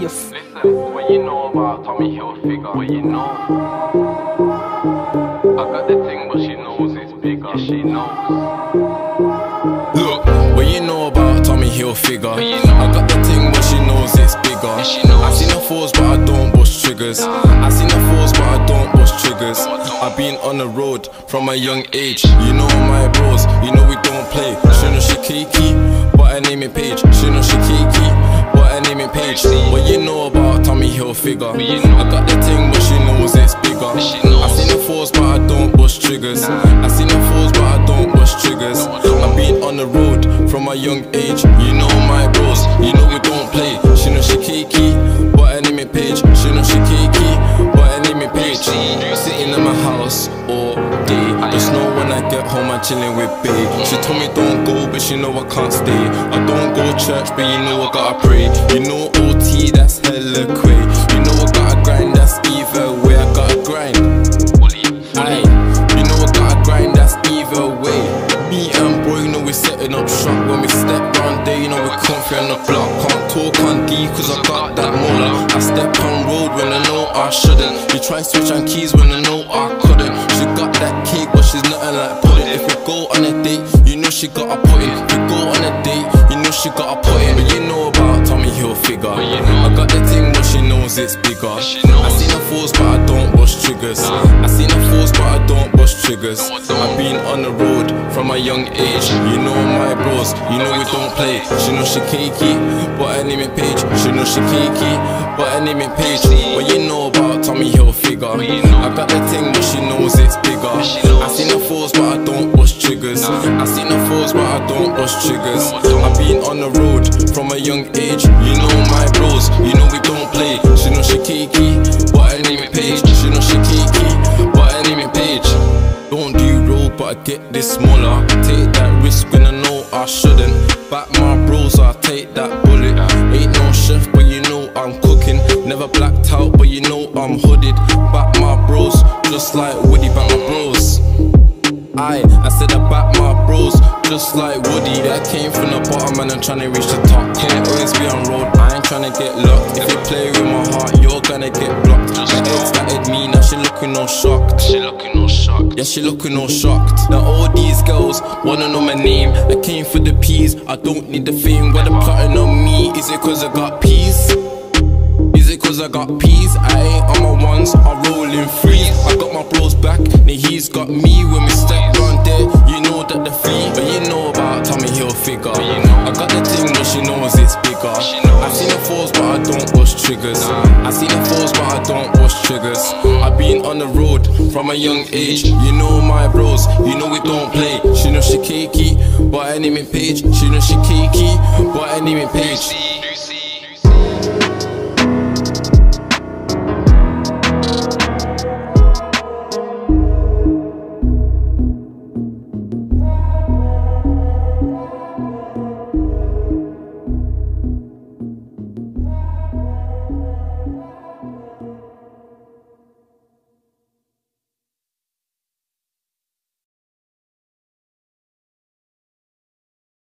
Genius. Listen, what you know about Tommy Hilfiger? What you know? I got the thing, but she knows it's bigger. Yeah, she knows. Look, what you know about Tommy Hilfiger? I got the thing, but she knows it's bigger. Yeah, she knows. I seen her falls, but I don't bust triggers. I seen her falls, but I don't bust triggers. I've been on the road from a young age. You know my bros, you know we don't play. She know she kiki, but her name ain't Paige. She know she kiki, but her name ain't Paige. What you know about Tommy Hilfiger? I got the thing, but she knows it's bigger. I seen her falls, but I don't bust triggers. I seen her falls, but I don't bust triggers. I've been on the road from a young age. You know my bros, you know we don't play. She know she kiki, but her name ain't Paige. She know she kiki, but her name ain't Paige. Sitting in my house all day. Just know when I get home I'm chilling with babe. She told me don't go, but she know I can't stay. I don't go church, but you know I gotta pray. You know OT, that's hella cray. You know I gotta grind, that's either way. I gotta grind. Aye, you know I gotta grind, that's either way. Me and boy, you know we setting up shop. When we step round there, you know we comfy on the block. Can't talk on D cause I got that molar. I step on road when I know I shouldn't. You try switch on keys when I know I couldn't. She got that cake but she's nothing like pudding. If we go on a date, you know she got a pudding. If we go on a date, you know she got a pudding. But you know about Tommy Hilfiger. I got the thing but she knows it's bigger. I seen her falls but I don't bust triggers. I seen her falls but I don't bust triggers. I've been on the road from a young age. You know my bros, you know we don't play. She know she kiki, but her name ain't Paige. She know she kiki, but her name ain't Paige. What you know about Tommy Hilfiger? I got the thing but she knows it's bigger. I seen her falls but I don't bust triggers. I seen her falls but I don't bust triggers. I've been on the road from a young age. You know my bros, you know we don't play. She know she kiki, but her name ain't Paige. She know she kiki, but her name ain't Paige. Don't do road but I get this smaller. Take that risk when I know I shouldn't. Back my bros, I take that bullet. Ain't no chef but you know I'm cooking. Never blacked out but you know I'm hooded. Back my bros, just like Woody back my bros. I said I back my bros, just like Woody. That came from the bottom and I'm tryna reach the top. Can't always be on road, I ain't tryna get locked. If you play with my heart, you're gonna get blocked. My ex started me, now she looking all shocked. Yeah, she looking all shocked. Now all these girls wanna know my name. I came for the peas, I don't need the fame. Why they plotting on me? Is it cause I got peas? Is it cause I got peas? I ain't on my ones, I roll in threes. I got my bros back, now he's got me. When we step round there, you know that the fee. But you know about Tommy Hilfiger. I got the thing but she knows it's bigger. I seen her falls but I don't bust triggers. I seen her falls but I don't bust triggers. I've been on the road from a young age. You know my bros, you know we don't play. She know she kiki, but her name ain't Paige. She know she kiki, but her name ain't Paige.